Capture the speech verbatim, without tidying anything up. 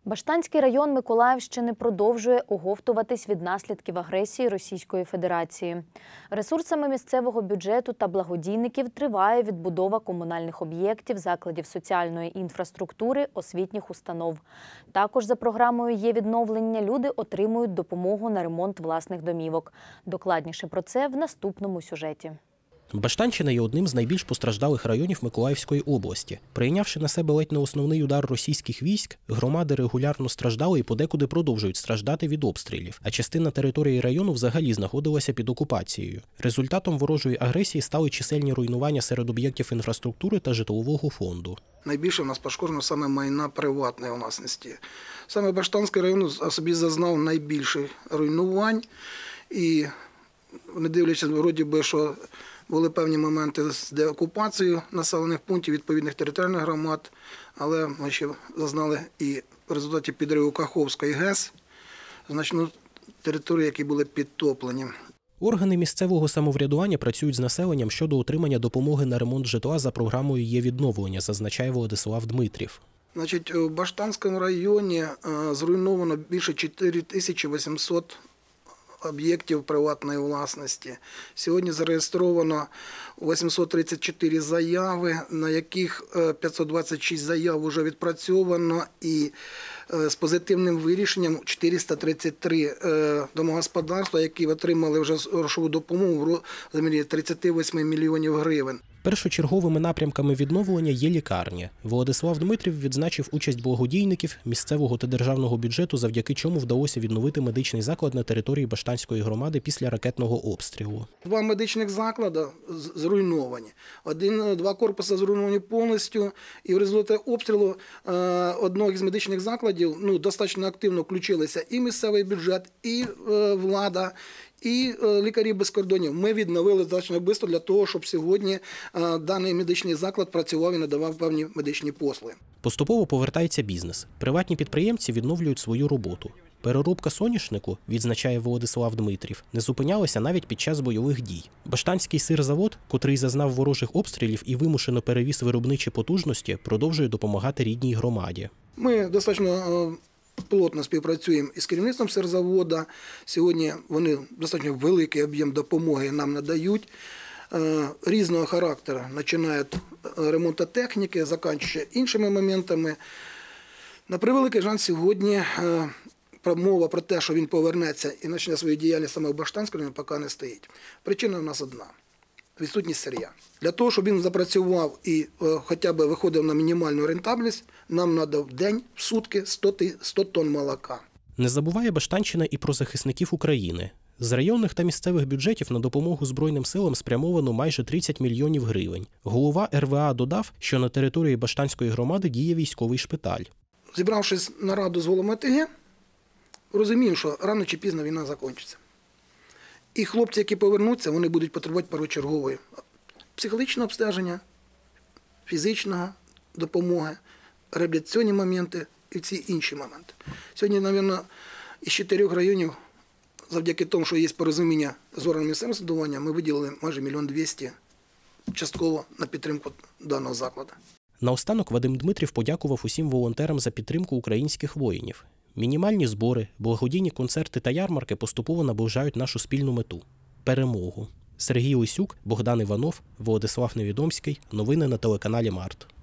Баштанський район Миколаївщини продовжує оговтуватись від наслідків агресії Російської Федерації. Ресурсами місцевого бюджету та благодійників триває відбудова комунальних об'єктів, закладів соціальної інфраструктури, освітніх установ. Також за програмою «Є відновлення» люди отримують допомогу на ремонт власних домівок. Докладніше про це в наступному сюжеті. Баштанщина є одним з найбільш постраждалих районів Миколаївської області. Прийнявши на себе ледь не основний удар російських військ, громади регулярно страждали і подекуди продовжують страждати від обстрілів, а частина території району взагалі знаходилася під окупацією. Результатом ворожої агресії стали чисельні руйнування серед об'єктів інфраструктури та житлового фонду. Найбільше в нас пошкоджено саме майна приватної власності. Саме Баштанський район собі зазнав найбільших руйнувань. І не дивлячись, вроді би, що були певні моменти з деокупацією населених пунктів відповідних територіальних громад, але ми ще зазнали і в результаті підриву Каховської ГЕС значну територію, які були підтоплені. Органи місцевого самоврядування працюють з населенням щодо отримання допомоги на ремонт житла за програмою «Є відновлення», зазначає Владислав Дмитрів. Значить, у Баштанському районі зруйновано більше чотири тисячі вісімсот об'єктів приватної власності. Сьогодні зареєстровано вісімсот тридцять чотири заяви, на яких п'ятсот двадцять шість заяв вже відпрацьовано, і з позитивним вирішенням чотириста тридцять три домогосподарства, які отримали вже грошову допомогу в розмірі тридцять вісім мільйонів гривень. Першочерговими напрямками відновлення є лікарні. Владислав Дмитрів відзначив участь благодійників, місцевого та державного бюджету, завдяки чому вдалося відновити медичний заклад на території Баштанської громади після ракетного обстрілу. Два медичних заклади зруйновані. Один, два корпуси зруйновані повністю, і в результаті обстрілу одного з медичних закладів ну, достатньо активно включилися і місцевий бюджет, і влада, і лікарі без кордонів. Ми відновили достатньо швидко для того, щоб сьогодні даний медичний заклад працював і надавав певні медичні послуги. Поступово повертається бізнес. Приватні підприємці відновлюють свою роботу. Переробка соняшнику, відзначає Владислав Дмитрів, не зупинялася навіть під час бойових дій. Баштанський сирзавод, котрий зазнав ворожих обстрілів і вимушено перевіз виробничі потужності, продовжує допомагати рідній громаді. Ми достатньо плотно співпрацюємо із керівництвом сирзаводу. Сьогодні вони достатньо великий об'єм допомоги нам надають. Різного характеру, починають ремонту техніки, закінчуючи іншими моментами. На превеликий жаль, сьогодні мова про те, що він повернеться і почне свою діяльність саме в Баштанському районі, поки не стоїть. Причина в нас одна – відсутність сир'я. Для того, щоб він запрацював і хоча б виходив на мінімальну рентабельність, нам треба в день, в сутки сто тонн молока. Не забуває Баштанщина і про захисників України. З районних та місцевих бюджетів на допомогу Збройним силам спрямовано майже тридцять мільйонів гривень. Голова ер ве а додав, що на території Баштанської громади діє військовий шпиталь. Зібравшись на раду з головами о те ге, розуміємо, що рано чи пізно війна закінчиться. І хлопці, які повернуться, вони будуть потребувати першочергової психологічного обстеження, фізичного допомоги, реабілітаційні моменти і всі інші моменти. Сьогодні, мабуть, із чотирьох районів, завдяки тому, що є порозуміння з органами місцевого самоврядування, ми виділили майже мільйон двісті частково на підтримку даного закладу. Наостанок Вадим Дмитрів подякував усім волонтерам за підтримку українських воїнів. Мінімальні збори, благодійні концерти та ярмарки поступово наближають нашу спільну мету – перемогу. Сергій Лисюк, Богдан Іванов, Владислав Невідомський. Новини на телеканалі Март.